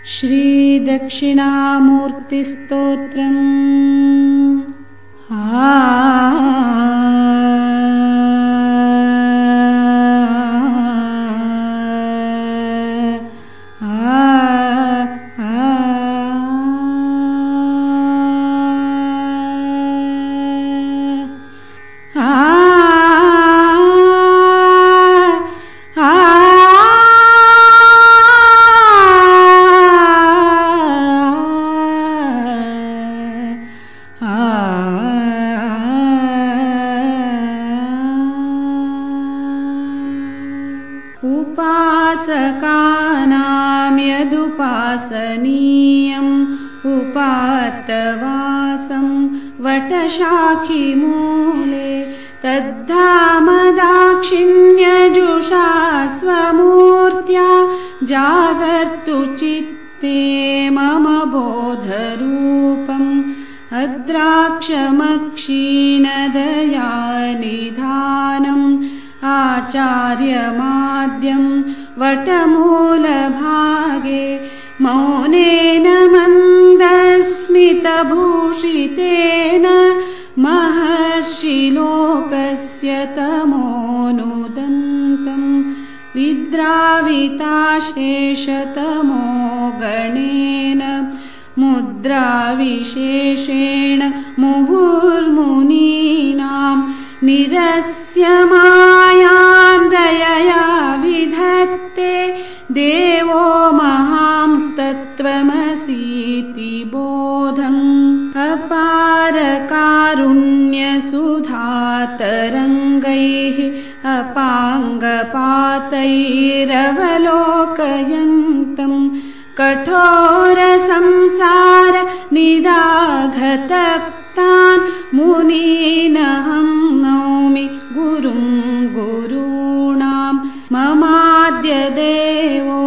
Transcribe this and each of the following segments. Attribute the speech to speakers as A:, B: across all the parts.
A: श्रीदक्षिणामूर्तिस्तोत्रम्। उपासकानां यदुपासनीयम् उपात्तवासं वटशाखिमूले तद्धाम दाक्षिण्यजुषा स्वमूर्त्या जागर्तु चित्ते मम बोधरूपम् अद्राक्षमक्षीणदयानिधानम् आचार्यमाद्यं वटमूलभागे मौनेन मन्दस्मितभूषितेन महर्षिलोकस्य तमोनुदन्तम् विद्राविताशेषतमो गणेन मुद्राविशेषेण मुहुर्मुनीनां निरस्य मायां दयया विधत्ते देवो महांस्तत्त्वमसीति बोधम् अपारकारुण्यसुधातरङ्गैः अपाङ्गपातैरवलोकयन्तम् कठोरसंसार निदाघतप्तान् मुनीनहं नौमि गुरुं गुरूणां ममाद्य देवो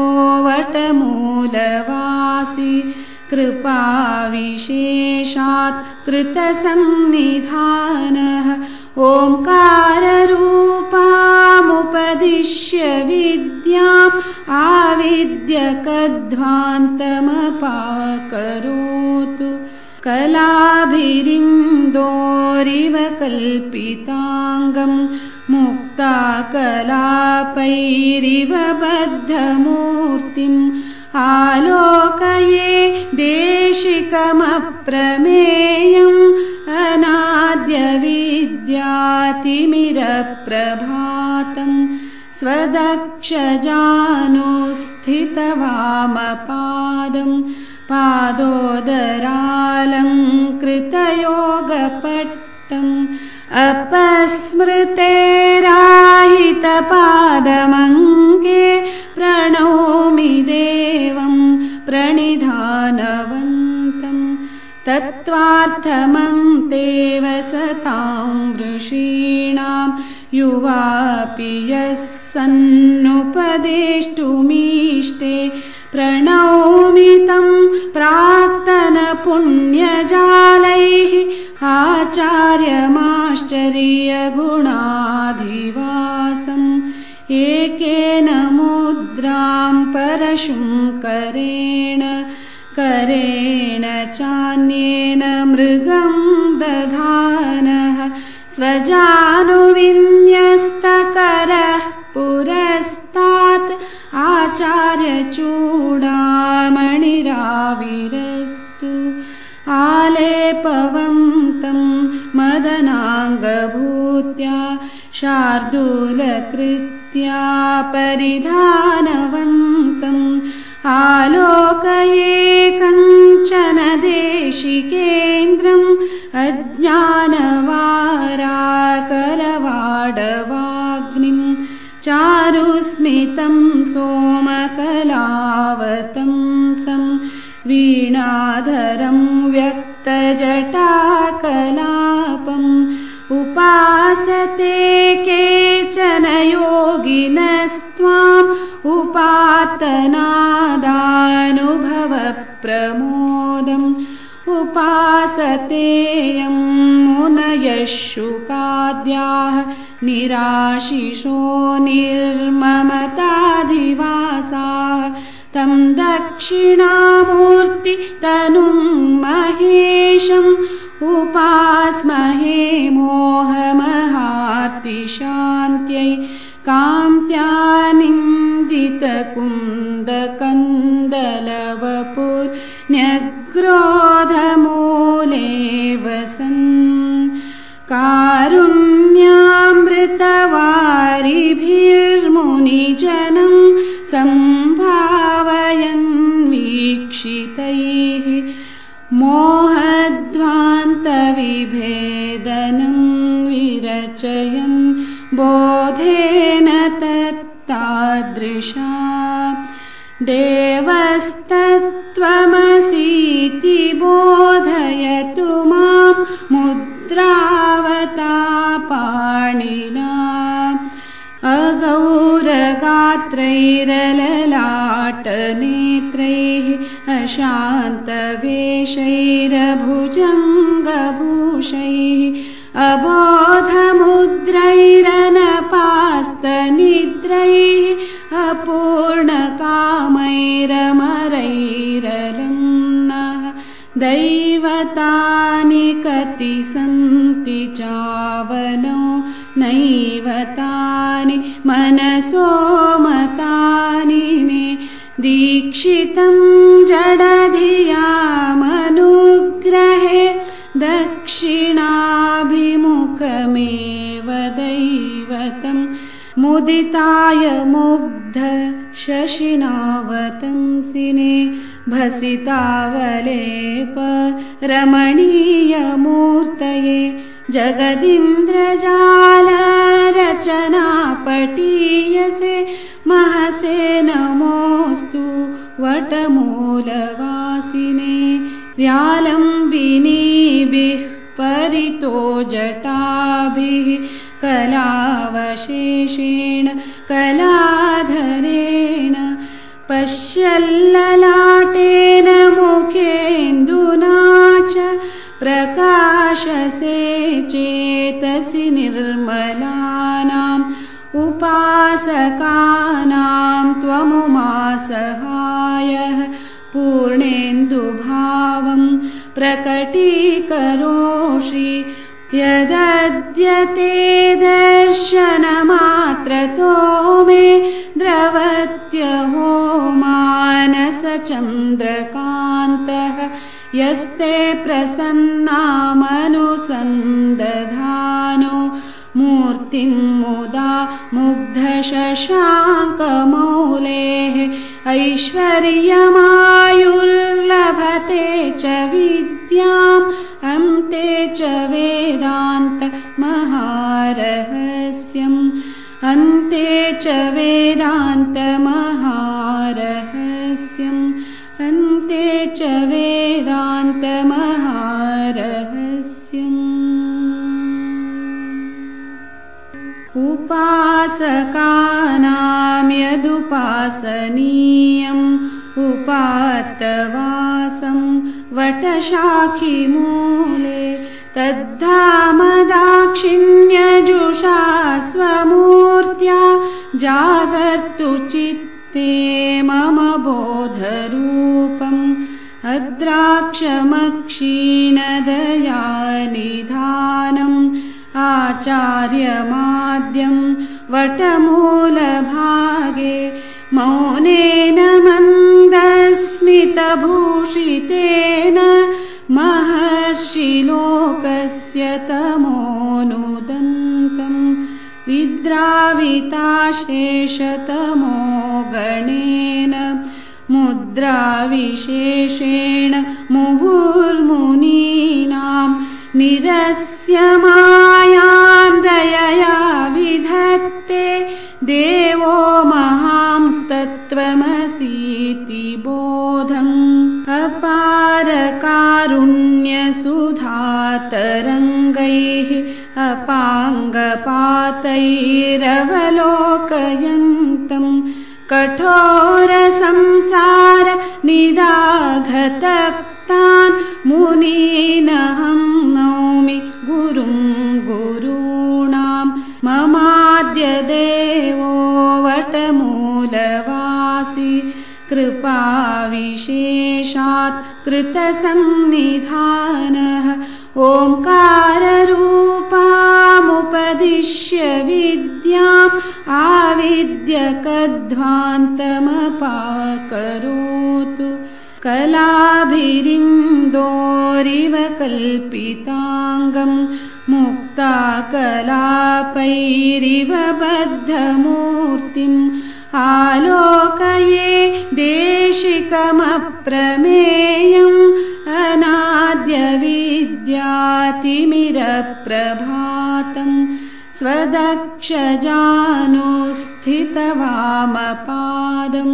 A: वटमूलवासी कृपाविशेषात् कृतसन्निधानः ओंकाररूपामुपदिश्य विद्याम् आविद्यकध्वान्तमपाकरोतु कलाभिरिन्दोरिव कल्पिताङ्गं मुक्ताकलापैरिव बद्धमूर्तिम् आलोकये देशिकमप्रमेयम् अनाद्यविद्यातिमिरप्रभातम् स्वदक्षजानुस्थितवामपादं पादोदरालङ्कृतयोगपट्टम् अपस्मृतेराहितपादमङ्गे प्रणौमि देवं प्रणिधानवन्तम् तत्त्वार्थमन्तेव सतां वृषीणां युवापि यः सन्नुपदेष्टुमीष्टे प्रणौमि तं प्राक्तनपुण्यजालैः आचार्यमाश्चर्यगुणाधिवासम् एकेन मुद्रां परशुं करेण चान्येन मृगं दधानः स्वजानुविन्यस्तकरः पुरस्तात् आचार्यचूडामणिराविरस्तु आलेपवन्तं मदनाङ्गभूत्या शार्दूलकृत्या परिधानवन्तम् आलोकये कञ्चन देशिकेन्द्रम् अज्ञानवाराकरवाडवाग्निम् चारुस्मितं सोमकलावतंसं वीणाधरं व्यक्तजटाकलापम् उपासते केचन योगिनस्त्वाम् उपात्तनादानुभवप्रमोदम् उपासतेयं मुनयः शुकाद्याः निराशिषो निर्ममताधिवासाः तं दक्षिणामूर्ति तनुं महेशम् उपास्महे मोहमहार्तिशान्त्यै कान्त्यानिन्दितकुन्दकन्दलवपुर्न्यग्रोधमूले वसन् कारुण्यामृतवारिभिर्मुनिजनं सम्भावयन् वीक्षितैः मोहध्वान्तविभेदनं विरचयन् बोधेन तत्तादृशा देवस्तत्त्वमसीति बोधयतु मां मुद्रावतापाणिना अगौरगात्रैरललाटनेत्रैः अशान्तवेषैरभुजङ्गभूषैः अबोधमुद्रैरनपास्तनिद्रैः अपूर्णकामैरमरैरलम्नः दैवतानि कति सन्ति चावनो नैव तानि मनसो मतानि मे दीक्षितं जडधियामनुग्रहे दक्षिणाभिमुखमेव दैवतं मुदिताय मुग्ध शशिनावतंसिने भसितावलेप रमणीयमूर्तये जगदीन्द्रजालरचनापटीयसे महसे नमोऽस्तु वटमूलवासिने व्यालम्बिनीभिः परितो जटाभिः कलावशेषेण कलाधरेण पश्यल्ललाटेन मुखेन्दुना च प्रकाशसे चेतसि निर्मलानाम् उपासकानां त्वमुमासहायः पूर्णेन्दुभावं प्रकटीकरोषि यदद्यते दर्शनमात्रतो मे द्रवत्यहो मानसचन्द्रकान्तः यस्ते प्रसन्नामनुसन्दधानो मूर्तिं मुदा मुग्धशशाङ्कमौलेः ऐश्वर्यमायुर्लभते च विद्याम् अन्ते च वेदान्तमहारहस्यम् अन्ते च वेदान्तमहारहस्यम् अन्ते च वेदान्तमहारहस्यम् उपासकानां यदुपासनीयम् उपात्तवासं वटशाखिमूले तद्धाम दाक्षिण्यजुषा स्वमूर्त्या जागर्तु चित्ते मम बोधरूपम् अद्राक्षमक्षीणदयानिधानम् आचार्यमाद्यं वटमूलभागे मौनेन मन्दस्मितभूषितेन महर्षिलोकस्य तमोनुदन्तम् विद्राविताशेषतमो गणेन मुद्राविशेषेण मुहुर्मुनीनां निरस्य मायां दयया विधत्ते देवो महांस्तत्त्वमसीति बोधम् अपारकारुण्यसुधातरङ्गैः अपाङ्गपातैरवलोकयन्तम् कठोरसंसार निदाघतप्तान् मुनीनहं नौमि गुरुं गुरूणां ममाद्य देवो वटमूलवासी कृपाविशेषात् कृतसन्निधानः ओङ्काररूपामुपदिश्य विद्याम् आविद्यकध्वान्तमपाकरोतु कलाभिरिन्दोरिव कल्पिताङ्गम् मुक्ताकलापैरिव बद्धमूर्तिम् आलोकये देशिकमप्रमेयम् अनाद्यविद्यातिमिरप्रभातम् स्वदक्षजानुस्थितवामपादम्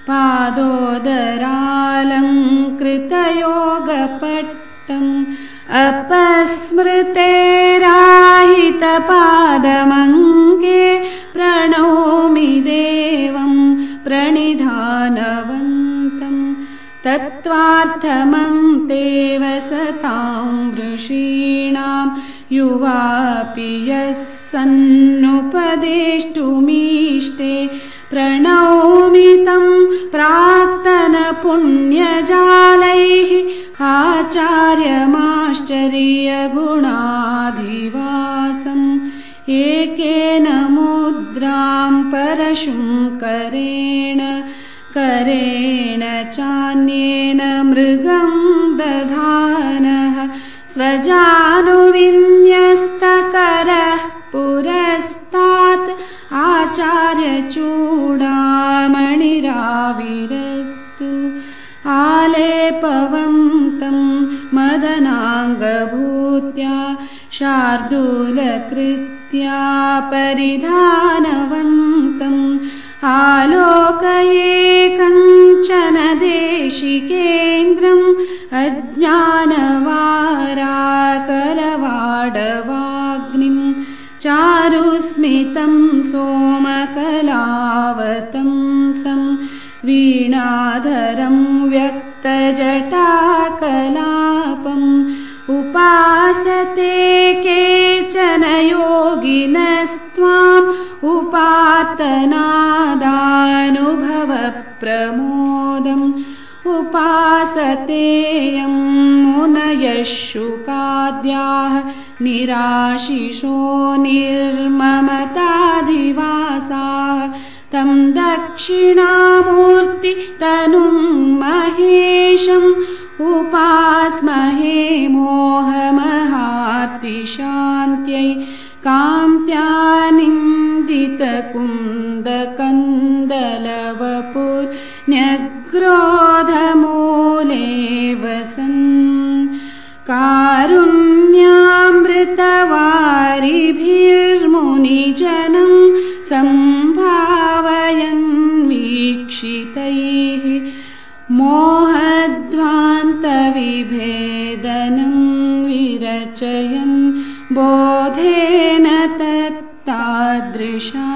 A: पादोदरालङ्कृतयोगपट्टम् अपस्मृतेराहितपादमङ्गे प्रणौमि देवं प्रणिधानवन्तम् तत्त्वार्थमन्तेव सतां वृषीणां युवापि यः सन्नुपदेष्टुमीष्टे प्रणौमि तं प्राक्तनपुण्यजालैः आचार्यमाश्चर्यगुणाधिवासम् एकेन मुद्रां परशुं करेण चान्येन मृगं दधानः स्वजानुविन्यस्तकरः पुरस्तात् आचार्यचूडामणिराविरस्तु आलेपवन्तं मदनाङ्गभूत्या शार्दूलकृत्या परिधानवन्तम् आलोकये कञ्चन देशिकेन्द्रम् अज्ञानवाराकरवाडवाग्निम् चारुस्मितं सोमकलावतंसं वीणाधरं व्यक्तजटाकलापम् उपासते केचन योगिनस्त्वाम् उपात्तनादानुभवप्रमोदम् उपासतेयं मुनयः शुकाद्याः निराशिषो निर्ममताधिवासाः तं दक्षिणामूर्ति तनुं महेशम् उपास्महे मोहमहार्तिशान्त्यै कान्त्यानिन्दितकुन्दकन्दलवपुर्न्यग्रोधमूले वसन् कारुण्यामृतवारिभिर्मुनिजनं सम्भावयन् वीक्षितैः मोहध्वान्तविभेदनं विरचयन् बोधेन तत्तादृशा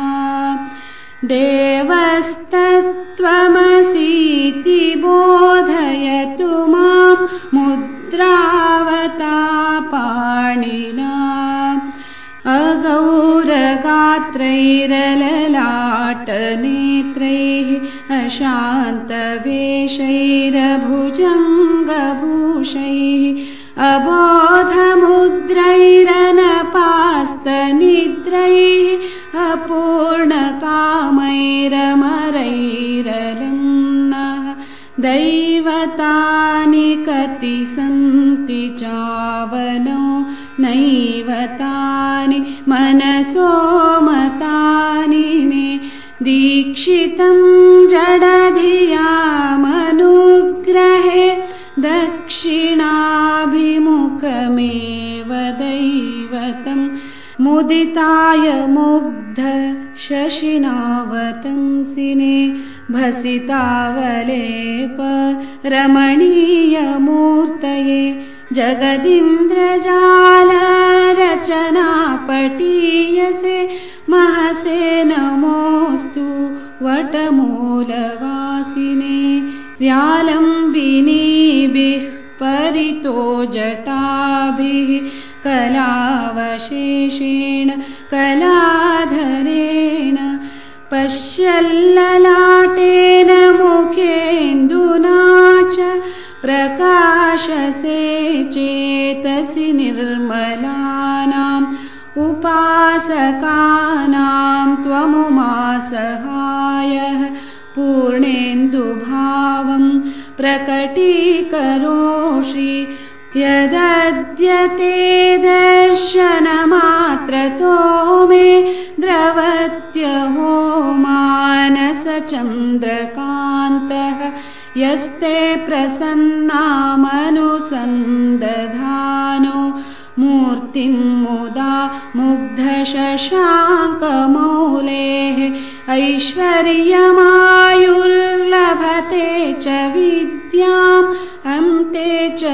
A: देवस्तत्त्वमसीति बोधयतु मां मुद्रावतापाणिना अगौरगात्रैरललाटनेत्रैः अशान्तवेषैरभुजङ्गभूषैः अबोधमुद्रैरनपास्तनिद्रैः अपूर्णकामैरमरैरलम्नः दैवतानि कति सन्ति चावनो नैव तानि मनसो मतानि मे दीक्षितं जडधियामनुग्रहे दक्षिणाभिमुखमेव दैवतं मुदिताय मुग्ध शशिनावतंसिने भसितावलेप रमणीयमूर्तये जगदीन्द्रजालरचनापटीयसे महसे नमोऽस्तु वटमूलवासिने व्यालम्बिनीभिः परितो जटाभिः कलावशेषेण कलाधरेण पश्यल्ललाटेन मुखेन्दुना च प्रकाशसे चेतसि निर्मलानाम् उपासकानां त्वमुमा सहायः पूर्णेन्दुभावं प्रकटीकरोषि यदद्यते दर्शनमात्रतो मे द्रवत्यहो मानसचन्द्रकान्तः यस्ते प्रसन्नामनुसन्दधानो मूर्तिं मुदा मुग्धशशाङ्कमौलेः ऐश्वर्यमायुर्लभते च विद्याम् अन्ते च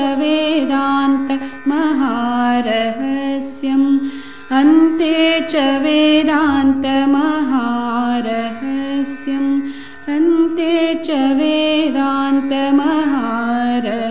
A: वेदान्तमहारहस्यम् अन्ते च वेदान्तमहारहस्यम् अन्ते च वेदान्तमहारहस्यम्।